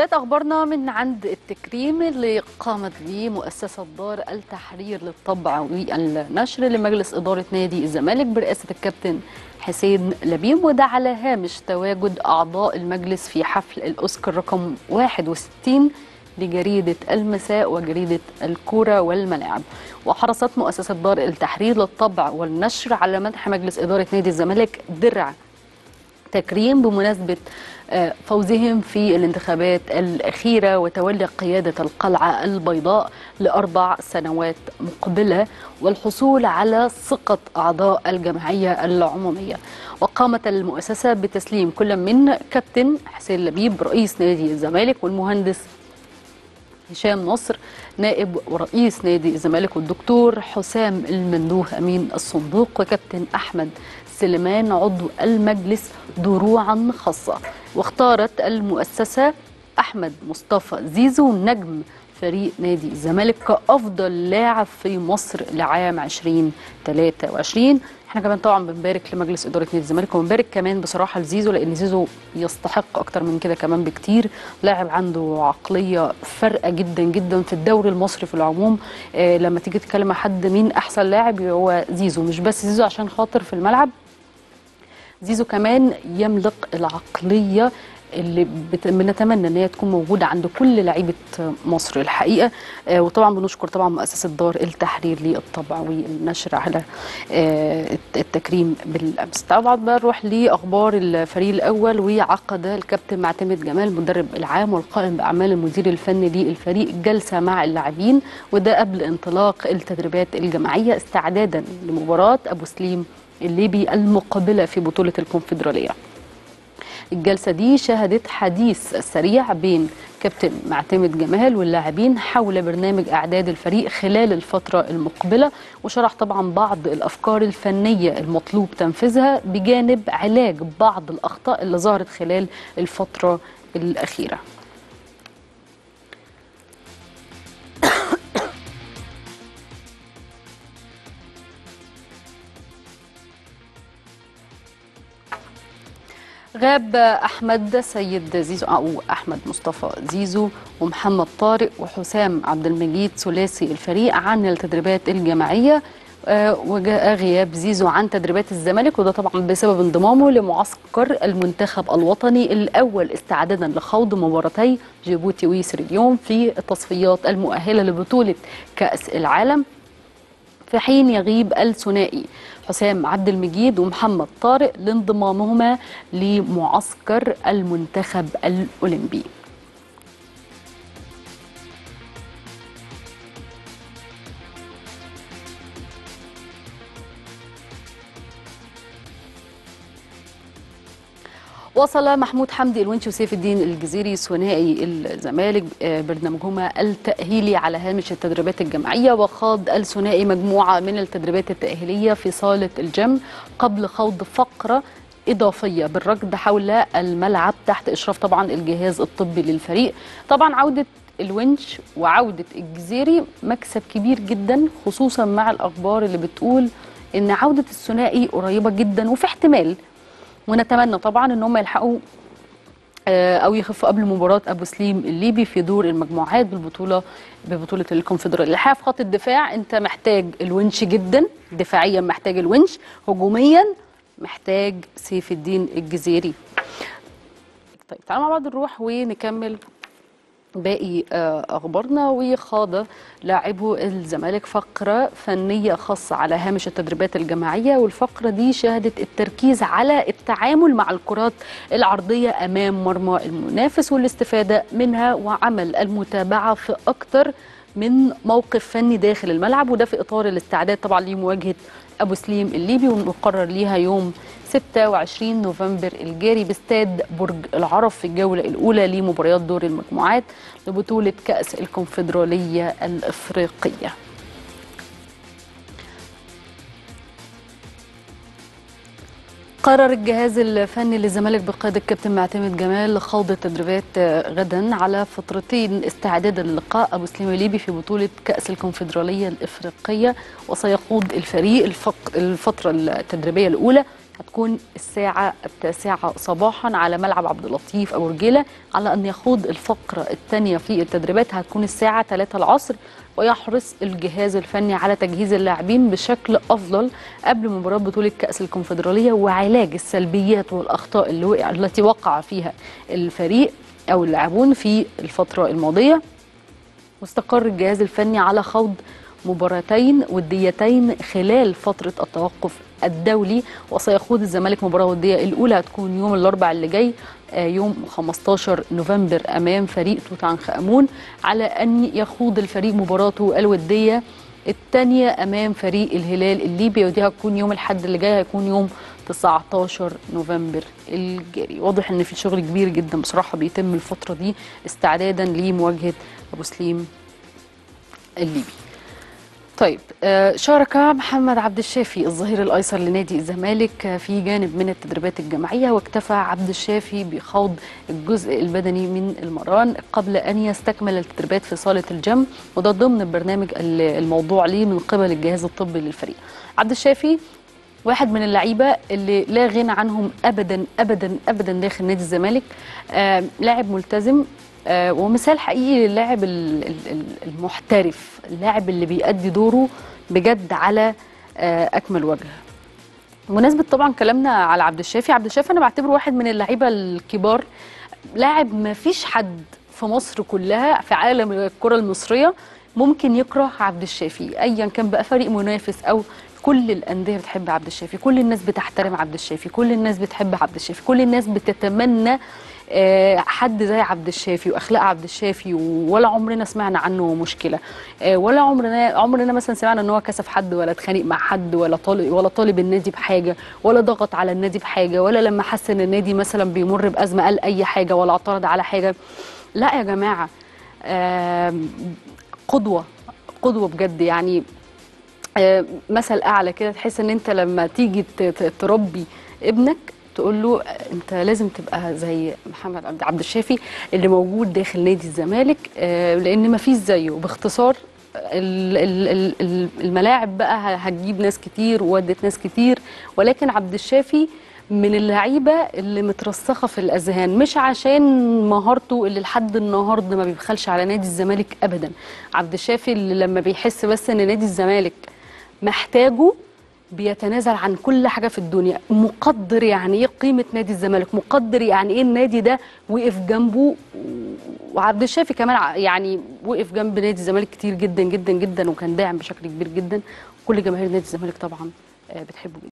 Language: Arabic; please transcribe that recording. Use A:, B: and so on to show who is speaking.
A: سات أخبارنا من عند التكريم اللي قامت به مؤسسة دار التحرير للطبع والنشر لمجلس إدارة نادي الزمالك برئاسة الكابتن حسين لبيب، وده على هامش تواجد أعضاء المجلس في حفل الأوسكار رقم 61 لجريدة المساء وجريدة الكرة والملاعب. وحرصت مؤسسة دار التحرير للطبع والنشر على منح مجلس إدارة نادي الزمالك درع تكريم بمناسبة فوزهم في الانتخابات الأخيرة وتولي قيادة القلعة البيضاء ل4 سنوات مقبلة والحصول على ثقة أعضاء الجمعية العمومية. وقامت المؤسسة بتسليم كل من كابتن حسين لبيب رئيس نادي الزمالك والمهندس هشام نصر نائب ورئيس نادي الزمالك والدكتور حسام المندوه أمين الصندوق وكابتن أحمد سليمان عضو المجلس دروعا خاصة. واختارت المؤسسة أحمد مصطفى زيزو نجم فريق نادي الزمالك كأفضل لاعب في مصر لعام 2023. احنا كمان طبعا بنبارك لمجلس إدارة نادي الزمالك وبنبارك كمان بصراحة لزيزو، لأن زيزو يستحق أكتر من كده كمان بكتير. لاعب عنده عقلية فارقة جدا جدا في الدوري المصري في العموم. لما تيجي تتكلم مع حد مين أحسن لاعب هو زيزو، مش بس زيزو عشان خاطر في الملعب، زيزو كمان يملك العقلية اللي بنتمنى ان هي تكون موجوده عند كل لعيبه مصر الحقيقه. وطبعا بنشكر طبعا مؤسسه دار التحرير للطبع والنشر على التكريم بالامس. طبعا بنروح لاخبار الفريق الاول. وعقد الكابتن معتمد جمال المدرب العام والقائم باعمال المدير الفني للفريق جلسه مع اللاعبين، وده قبل انطلاق التدريبات الجماعيه استعدادا لمباراه ابو سليم الليبي المقبله في بطوله الكونفدراليه. الجلسة دي شهدت حديث سريع بين كابتن معتمد جمال واللاعبين حول برنامج إعداد الفريق خلال الفترة المقبلة، وشرح طبعا بعض الأفكار الفنية المطلوب تنفيذها بجانب علاج بعض الأخطاء اللي ظهرت خلال الفترة الأخيرة. غاب أحمد سيد زيزو أو أحمد مصطفى زيزو ومحمد طارق وحسام عبد المجيد ثلاثي الفريق عن التدريبات الجماعية، وجاء غياب زيزو عن تدريبات الزمالك، وده طبعا بسبب انضمامه لمعسكر المنتخب الوطني الأول استعدادا لخوض مباراتي جيبوتي وسيراليون في التصفيات المؤهلة لبطولة كأس العالم، في حين يغيب الثنائي حسام عبد المجيد ومحمد طارق لانضمامهما لمعسكر المنتخب الأولمبي. وصل محمود حمدي الونشي وسيف الدين الجزيري ثنائي الزمالك برنامجهما التأهيلي على هامش التدريبات الجماعية، وخاض الثنائي مجموعة من التدريبات التأهيلية في صالة الجيم قبل خوض فقرة إضافية بالركض حول الملعب تحت إشراف طبعا الجهاز الطبي للفريق. طبعا عودة الونش وعودة الجزيري مكسب كبير جدا، خصوصا مع الأخبار اللي بتقول إن عودة الثنائي قريبة جدا وفي احتمال، ونتمنى طبعا ان هم يلحقوا او يخفوا قبل مباراه ابو سليم الليبي في دور المجموعات ببطوله الكونفدراليه. الحقيقه في خط الدفاع انت محتاج الونش جدا، دفاعيا محتاج الونش، هجوميا محتاج سيف الدين الجزيري. طيب تعالوا مع بعض نروح ونكمل باقي أخبارنا. وخاض لاعبو الزمالك فقرة فنية خاصة على هامش التدريبات الجماعية، والفقرة دي شهدت التركيز على التعامل مع الكرات العرضية أمام مرمى المنافس والاستفادة منها وعمل المتابعة في أكتر من موقف فني داخل الملعب، وده في إطار الاستعداد طبعا لمواجهة أبو سليم الليبي والمقرر ليها يوم 26 نوفمبر الجاري باستاد برج العرب في الجولة الأولى لمباريات دور المجموعات لبطولة كأس الكونفدرالية الإفريقية. قرر الجهاز الفني للزمالك بقيادة الكابتن معتمد جمال خوض التدريبات غدا على فترتين استعدادا للقاء أبو سليم الليبي في بطولة كأس الكونفدرالية الإفريقية، وسيخوض الفريق الفترة التدريبية الأولى هتكون الساعة 9 صباحا على ملعب عبد اللطيف أبو رجيلة، على أن يخوض الفقرة الثانية في التدريبات هتكون الساعة 3 العصر. ويحرص الجهاز الفني على تجهيز اللاعبين بشكل أفضل قبل مباراة بطولة كأس الكونفدرالية وعلاج السلبيات والأخطاء التي وقع فيها الفريق أو اللاعبون في الفترة الماضية. واستقر الجهاز الفني على خوض مباراتين وديتين خلال فترة التوقف الدولي. وسيخوض الزمالك مباراة ودية الأولى هتكون يوم الأربعاء اللي جاي يوم 15 نوفمبر أمام فريق توت عنخ آمون، على أن يخوض الفريق مباراته الودية الثانية أمام فريق الهلال الليبي، ودي هتكون يوم الأحد اللي جاي، هيكون يوم 19 نوفمبر الجاري. واضح ان في شغل كبير جدا بصراحه بيتم الفتره دي استعدادا لمواجهه ابو سليم الليبي. طيب، شارك محمد عبد الشافي الظهير الايسر لنادي الزمالك في جانب من التدريبات الجماعيه، واكتفى عبد الشافي بخوض الجزء البدني من المران قبل ان يستكمل التدريبات في صاله الجيم، وده ضمن البرنامج الموضوع ليه من قبل الجهاز الطبي للفريق. عبد الشافي واحد من اللعيبه اللي لا غنى عنهم ابدا ابدا ابدا داخل نادي الزمالك، لاعب ملتزم، ومثال حقيقي للاعب المحترف، اللاعب اللي بيأدي دوره بجد على اكمل وجه. بمناسبه طبعا كلامنا على عبد الشافي، عبد الشافي انا بعتبره واحد من اللعيبه الكبار، لاعب ما فيش حد في مصر كلها في عالم الكره المصريه ممكن يكره عبد الشافي، ايا كان بقى فريق منافس او كل الانديه بتحب عبد الشافي، كل الناس بتحترم عبد الشافي، كل الناس بتحب عبد الشافي، كل الناس بتتمنى حد زي عبد الشافي واخلاق عبد الشافي، ولا عمرنا سمعنا عنه مشكله، ولا عمرنا مثلا سمعنا ان هو كسف حد ولا اتخانق مع حد ولا طالب النادي بحاجه ولا ضغط على النادي بحاجه، ولا لما حس ان النادي مثلا بيمر بازمه قال اي حاجه ولا اعترض على حاجه. لا يا جماعه، قدوه بجد يعني، مثل اعلى كده. تحس ان انت لما تيجي تربي ابنك تقول له انت لازم تبقى زي محمد عبد الشافي اللي موجود داخل نادي الزمالك، لان ما فيش زيه. باختصار الملاعب بقى هتجيب ناس كتير وودت ناس كتير، ولكن عبد الشافي من اللعيبه اللي مترسخه في الاذهان، مش عشان مهارته اللي لحد النهارده ما بيبخلش على نادي الزمالك ابدا. عبد الشافي اللي لما بيحس بس ان نادي الزمالك محتاجه بيتنازل عن كل حاجه في الدنيا، مقدر يعني ايه قيمه نادي الزمالك، مقدر يعني ايه النادي ده وقف جنبه. وعبد الشافي كمان يعني وقف جنب نادي الزمالك كتير جدا جدا جدا، وكان داعم بشكل كبير جدا. كل جماهير نادي الزمالك طبعا بتحبه جدا.